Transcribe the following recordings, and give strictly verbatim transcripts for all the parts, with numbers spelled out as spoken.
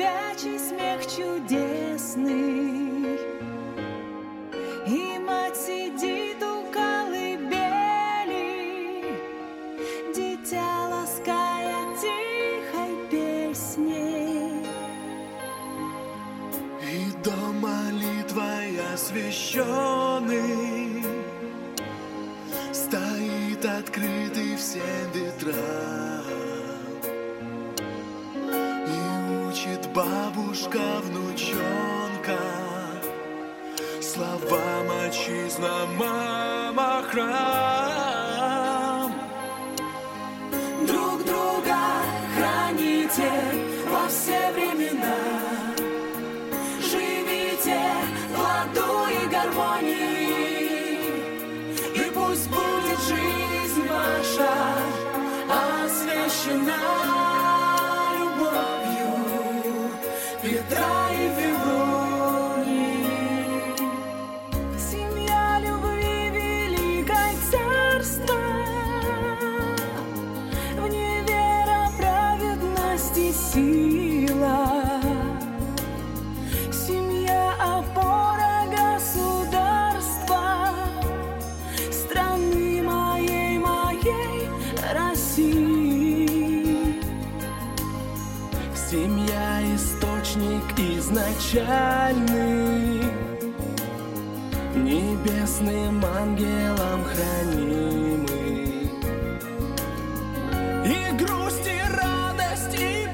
девячий смех чудесный, и мать сидит у колыбели, дитя лаская тихой песней. И дом молитвой освященный стоит открытый всем ветрам, и учит бабушка внучонка словам отчизна, мама, храм. Друг друга храните во все времена, живите в ладу и гармонии, и пусть будет жизнь ваша освящена любовью Петра и Февронии. Семья любви великой царства, в ней вера, праведность и сила. Семья — опора государства, страны моей, моей России. Семья — источник изначальный, небесным ангелом хранимый. И грусть, и радость, и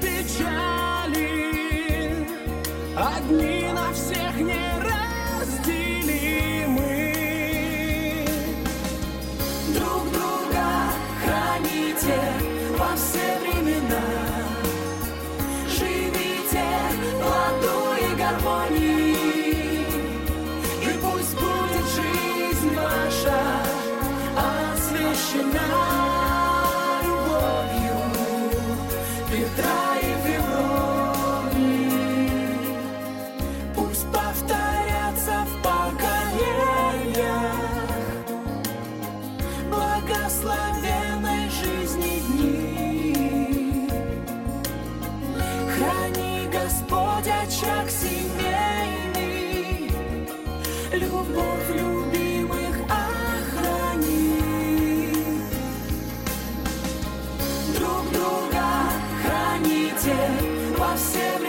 печали одни на всех неразделимы. Друг друга храните во все времена, живите в ладу и гармонии, и пусть будет жизнь ваша освящена любовью Петра и Февронии. Пусть повторятся в поколениях благословенной жизни дни. Храни, Господь, очаг семейный, любовь любимых охрани. Друг друга храните во все